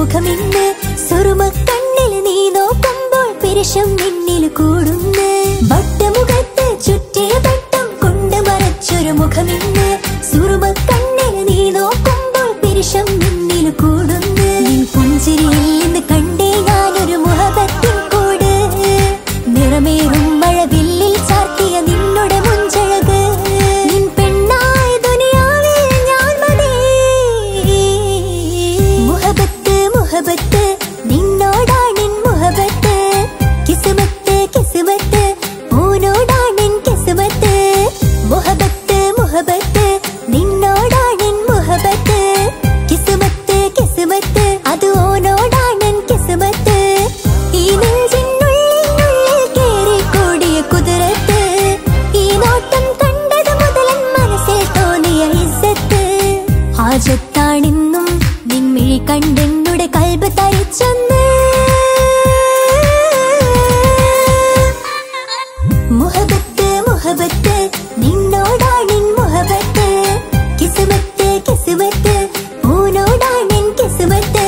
മുഖമിന്ന് സുറുമക്കണ്ണിൽ നീ നോക്കുമ്പോൾ പിരിശം നിന്നിൽ കൂടുന്നു വട്ടമുഖത്ത് ചുറ്റിയ വട്ടം കൊണ്ട് മറച്ചൊരു മുഖമിന്ന് സുറുമക്കണ്ണിൽ നീ നോക്കുമ്പോൾ പിരിശം നിന്നിൽ കൂടുന്നു നിൻ പുഞ്ചിരിയിൽ നിന്ന് കണ്ടേ ഞാനൊരു മുഹബത്തിൻ കൂട് നിറമേറും മഴവില്ലിൽ ചാർത്തിയ നിന്നുടെ മുഞ്ചഴക് നിൻ പെണ്ണായ ദുനിയാവിൽ ഞാൻ മതി മുഹബത്ത് മുഹബത്ത് നിന്നോടാണെൻ മുഹബത്ത് കിസ്മത്ത് കിസ്മത്ത് ഓനോടാണെൻ കിസ്മത്ത് മുഹബത്ത് മുഹബത്ത് നിന്നോടാണെൻ മുഹബത്ത് കിസ്മത്ത് കിസ്മത്ത് അത് ഓനോടാണെൻ കിസ്മത്ത് ഈ നെഞ്ചിനുള്ളിൽ കേറിക്കൂടിയ കുതിരത്ത് ഈ നോട്ടം കണ്ടത് മുതലൻ മനസ്സിൽ തോന്നിയ ഇസ്സത്ത് ഹാജത്താണെന്നും നിൻമിഴി കണ്ടെന്നുടെ കൽബ് തരിച്ചെന്ന് മുഹബത്ത് മുഹബത്ത് നിന്നോടാണെൻ മുഹബത്ത് കിസ്മത്ത് കിസ്മത്ത് ഓനോടാണെൻ കിസ്മത്ത്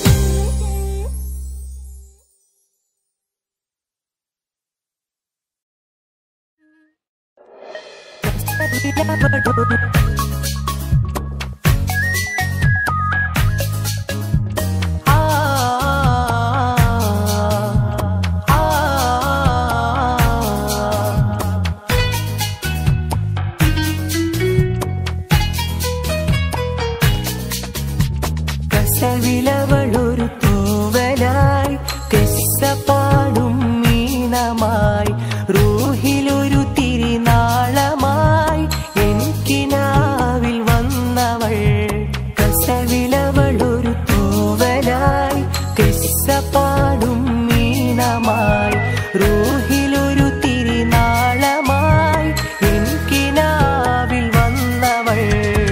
കസവിലവളൊരു തൂവലായി കിസ്സപ്പാടും മീനമായി റൂഹിലൊരു തിരിനാളമായി എനിക്കിനാവിൽ വന്നവൾ കസവിലവളൊരു തൂവലായി കിസ്സപ്പാടും മീനമായി റൂഹിലൊരു തിരിനാളമായി എനിക്കിനാവിൽ വന്നവൾ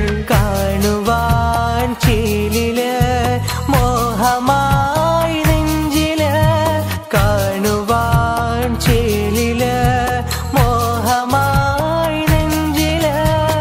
കാണുവാൻ ചേലില് മോഹമായി നെഞ്ചില് കാണുവാൻ ചേലില് മോഹമായി നെഞ്ചില്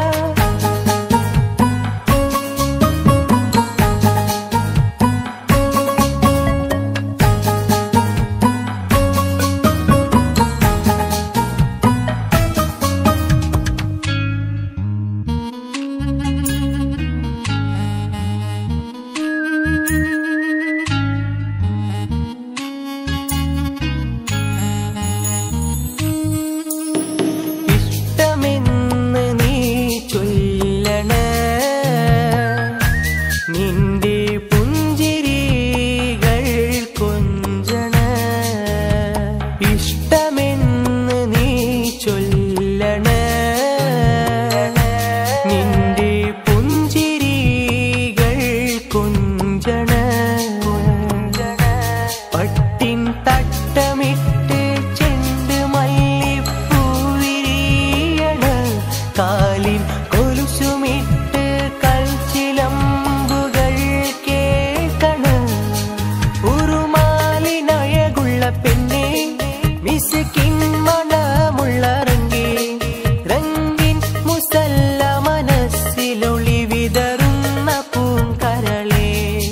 ഇഷ്ടമെന്ന് നീ ചൊല്ലണേ നിന്റെ പുഞ്ചിരികൾ കൊഞ്ചണേ ഇഷ്ടമെന്ന് നീ ചൊല്ലണേ നിന്റെ പുഞ്ചിരികൾ കൊഞ്ചണേ പട്ടിൻ തട്ടമിട്ട് ചെണ്ട് മല്ലിപ്പൂവിരിയണ് കാലിൻ കൊലുസുമിട്ട് കൽച്ചിലമ്പുകൾ കേൾക്കണ് ഉറുമാലിനഴകുള്ള പെണ്ണെ മിസ്കിൻ മണമുള്ള റംഗിൻ മുസല്ല മനസ്സിലൊളി വിതറുന്ന പൂങ്കരളേ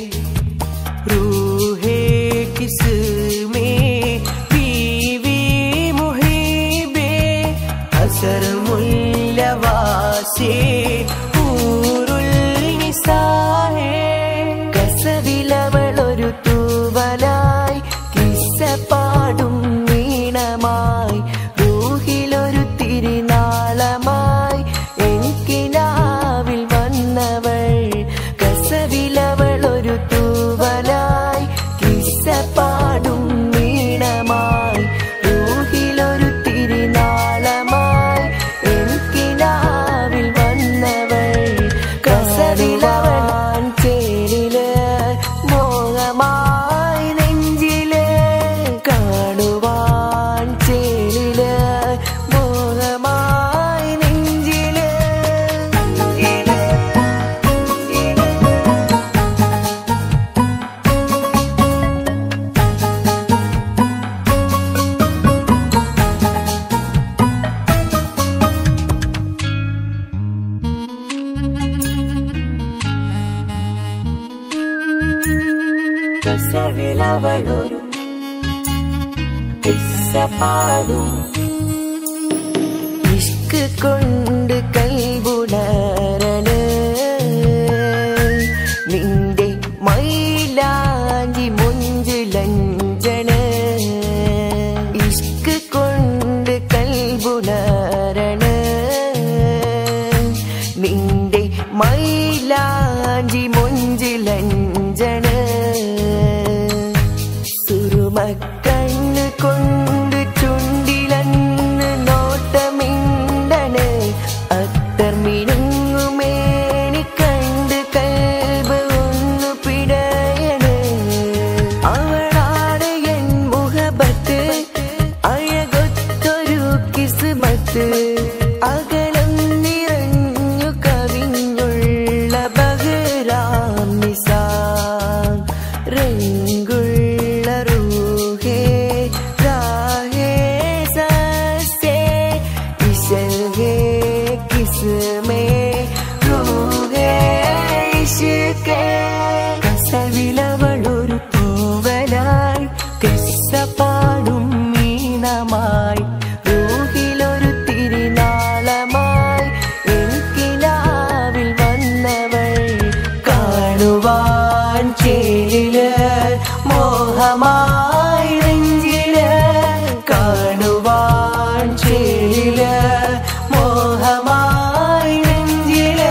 रूहे किस्में बीवी मुहिबे असर मुल्लवासे ഊറുൽ നിസാഹേ കസവിലവളൊരു തൂവലായി കിസ്സപ്പാടും വീണമായി റൂഹിലൊരു തിരിനാളമായി എനിക്കിനാവിൽ വന്നവൾ കസവിലവളൊരു തൂവലായി കിസ്സപ്പാടും വീണമായി റൂഹിലൊരു തിരിനാളമായി കസവിലവളൊരു കിസ്സ പാടും. ഇഷ്ക് കൊണ്ട് കൽബുണരണ നിന്റെ മൈലാഞ്ചി മുഞ്ചിലഞ്ചണ. ഇഷ്ക് കൊണ്ട് കൽബുണരണ നിന്റെ മൈലാഞ്ചി മുഞ്ചിലഞ്ചണ. സുറുമക്കണ്ണ് കൊണ്ട് ചുണ്ടിലന്ന് നോട്ടമിണ്ടണ്. അത്തർമിനുങ്ങുമേനി കണ്ട് കൽബ് ഒന്നു പിടയണ്. അവളാണ് എൻ മുഹബത്ത് അഴകൊത്തൊരു കിസ്മത്ത്. അകലം നിറഞ്ഞു കവിഞ്ഞുള്ള ബഹ്റാം നിസാം. രംഗുള്ള റൂഹേ രാഹേ സസ്സേ ഇശൽഹേ കിസ്മേ റൂഹേ ഇഷ്കേ. കസവിലവളൊരു തൂവലായി കിസ്സ പാടും മീനമായി. റൂഹിലൊരു തിരുനാളമായി എനിക്കിനാവിൽ വന്നവൾ. കാണുവാൻ ചേരില് മോഹമായി നെഞ്ചില്. കാണുവാൻ ചേരില് മോഹമായി നെഞ്ചില്.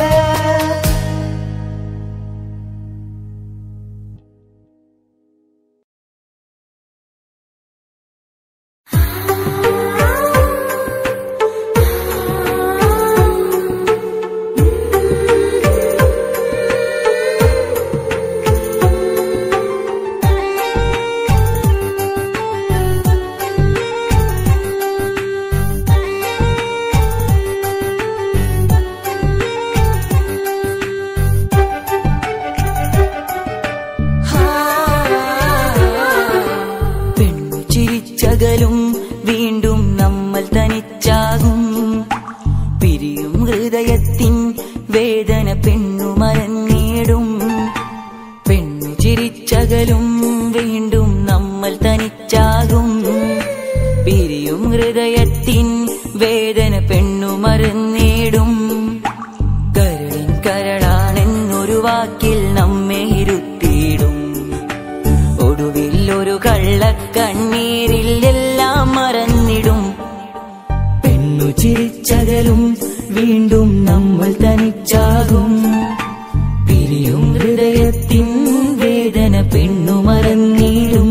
പെണ്ണുചിരിച്ചകലും വീണ്ടും നമ്മൾ തനിച്ചാകും. പിരിയും ഹൃദയത്തിൻ വേദന പെണ്ണു മറന്നിടും. പെണ്ണുചിരിച്ചകലും വീണ്ടും നമ്മൾ തനിച്ചാകും. പിരിയും ഹൃദയത്തിൻ വേദന പെണ്ണു മറന്നിടും. കരളിൻ കരളാണെന്നൊരു വാക്കിൽ നമ്മെ ഇരുത്തിയിടും. ഒടുവിൽ ഒരു കള്ളക്കണ്ണീരിൽ എല്ലാം മറന്നിടും. പെണ്ണുചിരിച്ചകലും വീണ്ടും നമ്മൾ തനിച്ചാകും. പിരിയും ഹൃദയത്തിൻ വേദന പെണ്ണു മറന്നിടും.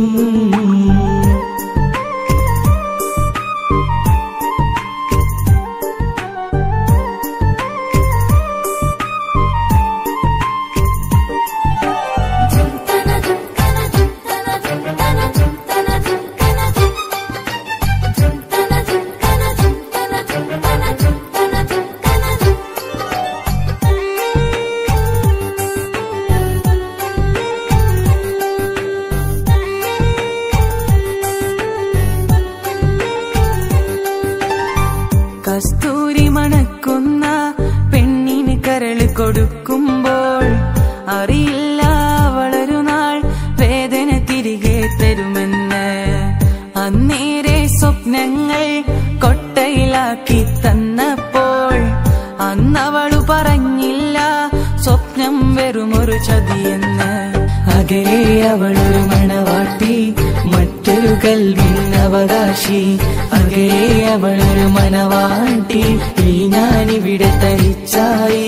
കസ്തൂരി മണക്കുന്ന പെണ്ണിന് കരള് കൊടുക്കുമ്പോൾ അറിയില്ല അവളൊരു നാൾ വേദന തിരികെ തരുമെന്ന്. അന്നേരെ സ്വപ്നങ്ങൾ കൊട്ടയിലാക്കി തന്നപ്പോൾ അന്നവളു പറഞ്ഞില്ല സ്വപ്നം വെറുമൊരു ചതിയെന്ന്. അകലെ അവളൊരു മണവാട്ടി മറ്റൊരു കൽവിൻ അവകാശി. അകലെ അവളൊരു മനവാട്ടി ഈ ഞാനിവിടെ തനിച്ചായി.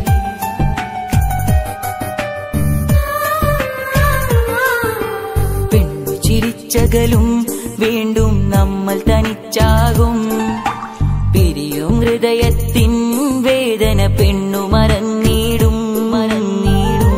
പെണ്ണുചിരിച്ചകലും വീണ്ടും നമ്മൾ തനിച്ചാകും. പിരിയും ഹൃദയത്തിൻ വേദന പെണ്ണു മറന്നിടും. മറന്നിടും.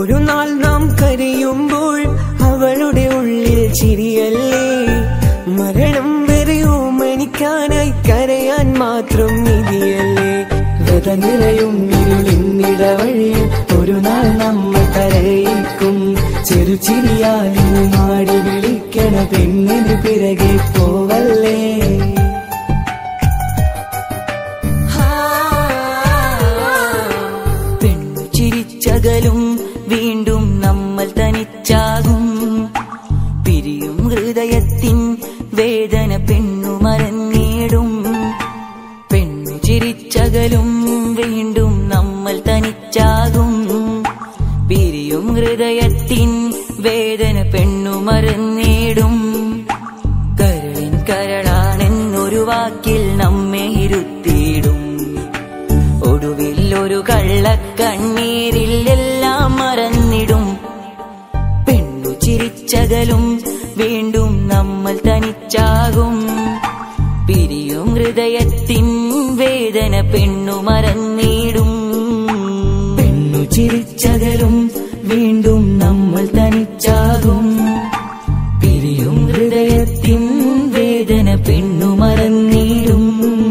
ഒരു നാൾ നാം കരയുമ്പോൾ അവളുടെ ഉള്ളിൽ ചിരിയല്ലേ. മരണം വരെയോ മരിക്കാനായി കരയാൻ മാത്രം വിധിയല്ലേ. വ്രത നിറയും ഇരുളിന്നിടവഴിയിൽ ഒരു നാൾ നമ്മൾ കരയിക്കും. ചെറുചിരിയാൽ മാടി വിളിക്കണ പെണ്ണിന് പിറകെ പോവല്ലേ. പെണ്ണു ചിരിച്ചകലും വീണ്ടും നമ്മൾ തനിച്ചാകും. പിരിയും ഹൃദയത്തിൻ വേദന പെണ്ണു മറന്നിടും. പെണ്ണു ചിരിച്ചകലും വീണ്ടും നമ്മൾ തനിച്ചാകും. പിരിയും ഹൃദയത്തിൻ വേദന പെണ്ണു മറന്നിടും. കരളിൻ കരളാണെന്നൊരു വാക്കിൽ നമ്മെ ഇരുത്തിയിടും. ഒടുവിൽ ഒരു കള്ളക്കണ്ണീരിൽ എല്ലാം മറന്നിടും. പെണ്ണു ചിരിച്ചകലും വീണ്ടും നമ്മൾ തനിച്ചാകും. പിരിയും ഹൃദയത്തിൻ വേദന പെണ്ണു മറന്നിടും. പെണ്ണു ചിരിച്ചകലും വീണ്ടും നമ്മൾ തനിച്ചാകും. പിരിയും ഹൃദയത്തിൻ വേദന പെണ്ണു മറന്നിടും.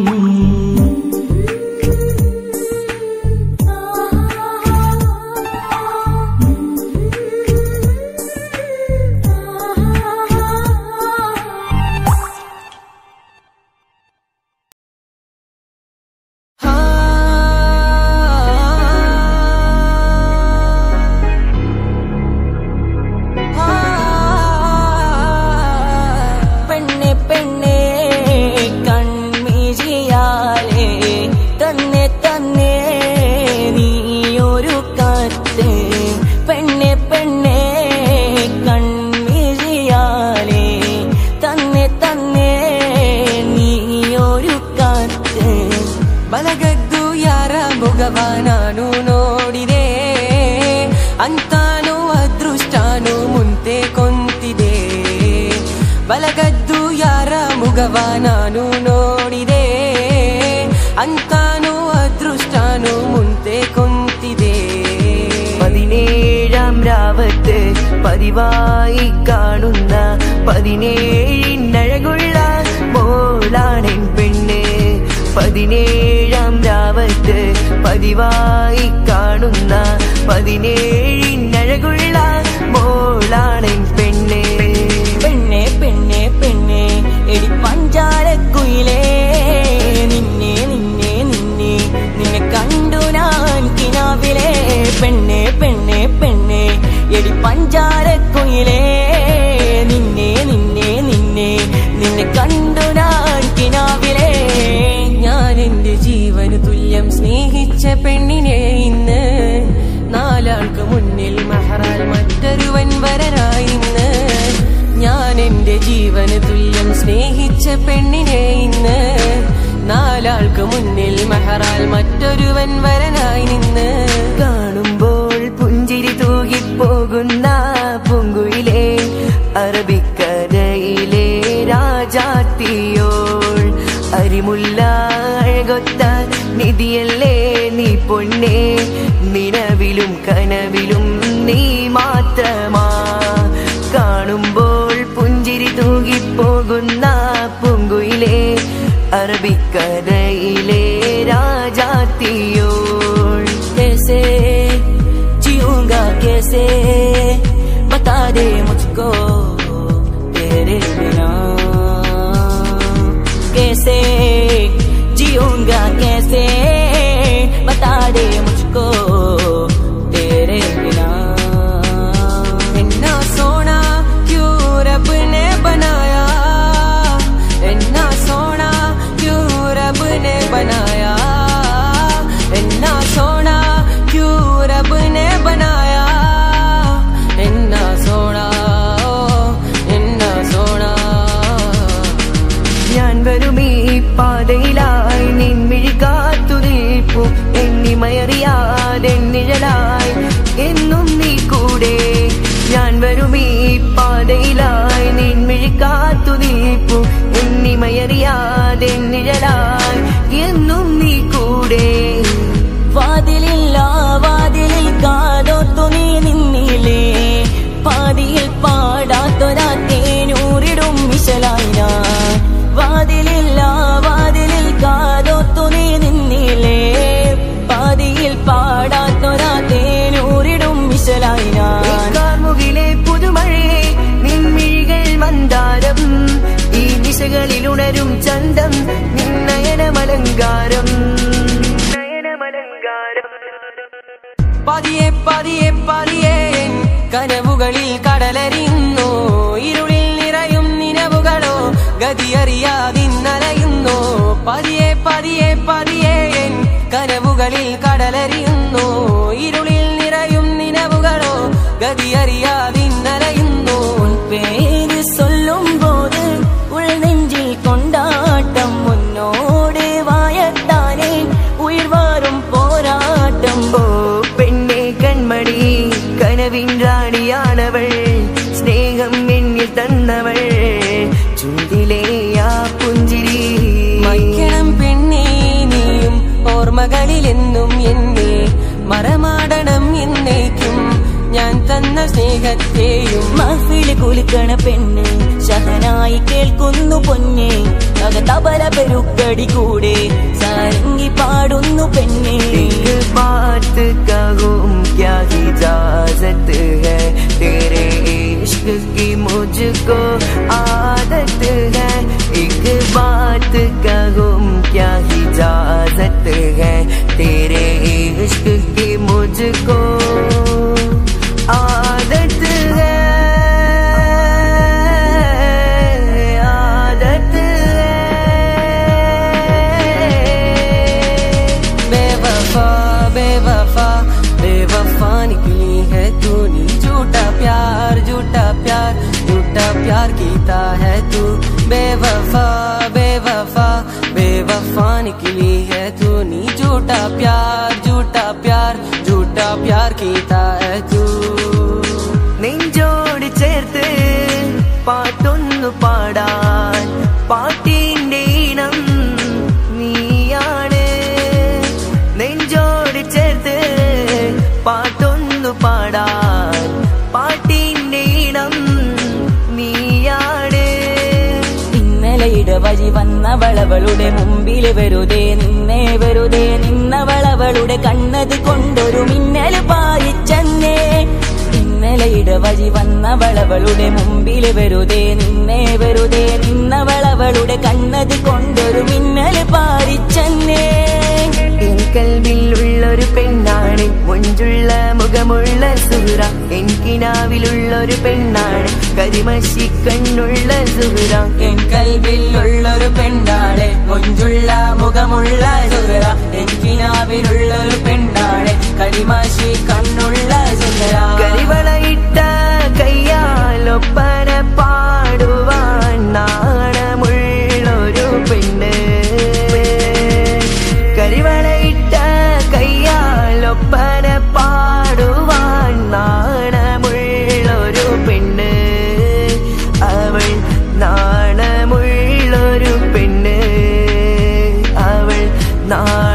ಬಲಗದ್ದು ಯಾರ ಭಗವಾನಾನು ನೋಡಿದೆ ಅಂತಾನು ಅದೃಷ್ಟಾನು ಮುಂತೆ ಕೊಂತಿದೆ. ಬಲಗದ್ದು ಯಾರ ಮುಗವಾನಾನು ನೋಡಿದೆ ಅಂತಾನು ಅದೃಷ್ಟಾನು ಮುಂತೆ ಕೊಂತಿದೆ. 17ാം രാവത്ത് പതിവായി കാണുന്ന 17 മോളാണെൻ പെണ്ണ്. 17ാം രാവത്ത് പതിവായി കാണുന്ന 17 മോളാണെൻ പെണ്ണ്. പെണ്ണെ പെണ്ണെ പെണ്ണെ എടി പഞ്ചാരക്കുയിലേ നിന്നെ നിന്നെ നിന്നെ നിന്നെ കണ്ടു ഞാൻ കിനാവിലെ. പെണ്ണെ പെണ്ണെ പെണ്ണെ എടി പഞ്ചാരക്കുയിലേ നിന്നെ നിന്നെ നിന്നെ നിന്നെ കണ്ടു ഞാൻ കിനാവിലെ. ഞാൻ എന്റെ ജീവന് തുല്യം സ്നേഹിച്ച പെണ്ണിനെ ഇന്ന് നാലാൾക്ക് മുന്നിൽ മഹറാൽ മറ്റൊരുവൻ വരനായി ഇന്ന്. ഞാൻ എന്റെ ജീവന് തുല്യം സ്നേഹിച്ച പെണ്ണിനെ ഇന്ന് നാലാൾക്ക് മുന്നിൽ മഹറാൽ മറ്റൊരുവൻ വരനായി നിന്ന്. കാണുമ്പോൾ പുഞ്ചിരി തൂകിപ്പോകുന്ന പൂങ്കുയിലെ അറബിക്കരയിലെ രാജാത്തിയോൾ. അരിമുല്ല അഴകൊത്ത നിധിയല്ലേ നീ പൊന്നേ. നിലവിലും കനവിലും നീ മാത്രമാ. കാണുമ്പോൾ പുഞ്ചിരി തൂകിപ്പോകുന്ന പൂങ്കുയിലെ അറബിക്കരയിലെ രാജാത്തിയോൾ. कैसे जीऊंगा कैसे बता दे मुझको तेरे बिना. कैसे जीऊंगा कैसे बता दे मुझको तेरे बिना. इतना सोना क्यों रब ने बनाया, इतना सोना क्यों रब ने बनाया, इतना सोना क्यों रब ने बनाया, इतना सोना इतना सोना. ഞാൻ വരും ഈ പാതയിലായി നിൻമിഴി കാത്തു നിൽപ്പു. എണ്ണിമയറിയാതെന്നിഴലായി എന്നും നീ കൂടെ. ഞാൻ വരും ഈ പാതയിലായി നിൻമിഴി കാത്തു നിൽപ്പു. എണ്ണിമയറിയാതെന്നിഴലായി എന്നും നീ കൂടെ. വാതിലില്ല വാതിലിൽ കാതോർത്തു നീ നിന്നെ നയനമലങ്കാരം നയനമലങ്കാരം. പതിയെ പതിയെ പതിയെ കനവുകളിൽ കടലരിയുന്നു, ഇരുളിൽ നിറയും നിലവുകളോ ഗതിയറിയാതിന്നലയുന്നു. പതിയെ പതിയെ പതിയെ കനവുകളിൽ കടലരിയുന്നു, ഇരുളിൽ നിറയും നിലവുകളോ ഗതിയറിയാതിന്നലയുന്നു. പേര് ചൊല്ലുമ്പോത് ഉൾനെഞ്ചിൽ കൊണ്ടാട്ടം, മുന്നോട് വായത്താനേ ഉയർവാറും പോരാട്ടം. ഓ പെണ്ണെ കൺമണി കനവിൻ റാണിയാണവൾ, സ്നേഹം എന്നിൽ തന്നവൾ, ചുണ്ടിലെ ആ പുഞ്ചിരി. മയ്ക്കണം പെണ്ണേ നീയും ഓർമ്മകളിലെന്നും എന്നെ മറമാടണം എന്നേക്കും ഞാൻ തന്ന സ്നേഹത്തെയും. മഹ്ഫില് കുലുക്കണ പെണ്ണ് ശഹനായി കേൾക്കുന്നു പൊന്നെ, തബല പെരുക്കടി കൂടെ സാരംഗി പാടുന്നു പെണ്ണെ. बात कहूँ क्या इजाजत है, तेरे इश्क की मुझको आदत है. एक बात कहूँ क्या इजाजत है, तेरे इश्क की मुझको आदत है. बेवफा निकली है तूने, झूठा प्यार झूठा प्यार झूठा प्यार कीता है तू. बेवफा बेवफा बेवफा निकली है तूने, झूठा प्यार झूठा प्यार झूठा प्यार कीता है तू. നെഞ്ചോട് ചേർത്ത് പാട്ടൊന്നു പാടാൻ പാട്ടിന്റെ ഈണം നീയാണ്. നെഞ്ചോട് ചേർത്ത് പാട്ടൊന്നു പാടാൻ പാട്ടിന്റെ ഈണം നീയാണ്. ഇന്നലെ ഇടവഴി വന്നവളവളുടെ മുമ്പില് വെറുതെ നിന്നവളവളുടെ കണ്ണത് കൊണ്ടൊരു മിന്നല് പായിച്ചെന്നേ. ഇന്നലെ ഇടവഴി വന്നവളവളുടെ മുമ്പില് വെറുതെ നിന്നവളവളുടെ കണ്ണത് കൊണ്ടൊരു മിന്നല് പായിച്ചെന്നേ. എൻ കൽവിലുള്ളൊരു പെണ്ണാണ്, മുഞ്ചുള്ള മുഖമുള്ള സുഹ്റ. എൻ കിനാവിലുള്ളൊരു പെണ്ണാണ്, കരിമശി കണ്ണുള്ള സുഹ്റ. എൻ കൽവിലുള്ളൊരു പെണ്ണാണ്, മുഞ്ചുള്ള മുഖമുള്ള സുഹ്റ. എൻ കിനാവിലുള്ളൊരു പെണ്ണാണ്, കരിമശി കണ്ണുള്ള സുഹ്റ. കരിവളയിട്ട കയ്യാലൊപ്പന പാടുവാൻ നാണമുള്ളൊരു പെണ്ണ്. കരിവളയിട്ട കയ്യാലൊപ്പന പാടുവാൻ നാണമുള്ളൊരു പെണ്ണ്. അവൾ നാണമുള്ളൊരു പെണ്ണ്, അവൾ